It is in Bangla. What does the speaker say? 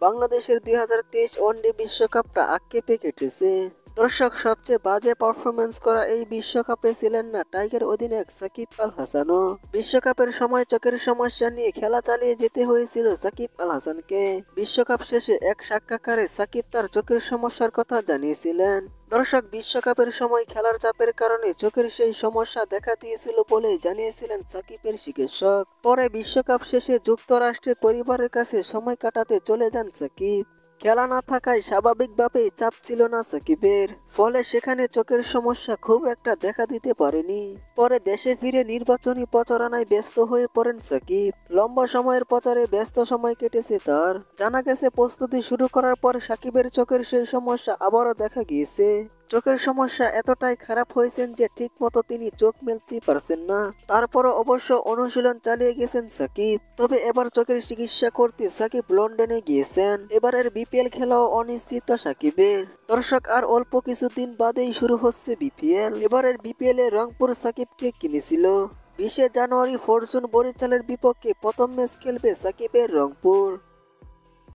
বাংলাদেশের 2023 ওয়ানডে বিশ্বকাপটা আক্ষেপে কেটেছে। দর্শক, সবচেয়ে বাজে পারফরমেন্স করা এই বিশ্বকাপে ছিলেন না টাইগার অধিনায়ক সাকিব আল হাসানও। বিশ্বকাপের সময় চোখের সমস্যা নিয়ে খেলা চালিয়ে যেতে হয়েছিল সাকিব আল হাসানকে। বিশ্বকাপ শেষে এক সাক্ষাৎকারে সাকিব তার চোখের সমস্যার কথা জানিয়েছিলেন। দর্শক, বিশ্বকাপের সময় খেলার চাপের কারণে চোখের সেই সমস্যা দেখা দিয়েছিল বলেই জানিয়েছিলেন সাকিবের চিকিৎসক। পরে বিশ্বকাপ শেষে যুক্তরাষ্ট্রে পরিবারের কাছে সময় কাটাতে চলে যান সাকিব। খেলা না থাকায় স্বাভাবিকভাবেই চাপ ছিল না সাকিবের, ফলে সেখানে চোখের সমস্যা খুব একটা দেখা দিতে পারেনি। পরে দেশে ফিরে নির্বাচনী প্রচারণায় ব্যস্ত হয়ে পড়েন সাকিব। লম্বা সময়ের প্রচারে ব্যস্ত সময় কেটেছে তার। জানা গেছে, প্রস্তুতি শুরু করার পর সাকিবের চোখের সেই সমস্যা আবারও দেখা গিয়েছে। চোখের সমস্যা এতটাই খারাপ হয়েছেন যে ঠিকমতো তিনি চোখ মেলতেই পারছেন না। তারপরও অবশ্য অনুশীলন চালিয়ে গেছেন সাকিব। তবে এবার চোখের চিকিৎসা করতে সাকিব লন্ডনে গিয়েছেন। এবারের বিপিএল খেলাও অনিশ্চিত সাকিবের। দর্শক, আর অল্প কিছুদিন বাদেই শুরু হচ্ছে বিপিএল। এবারের বিপিএল এ রংপুর সাকিবকে কিনেছিল। 20 জানুয়ারি ফরচুন বরিশালের বিপক্ষে প্রথম ম্যাচ খেলবে সাকিবের রংপুর।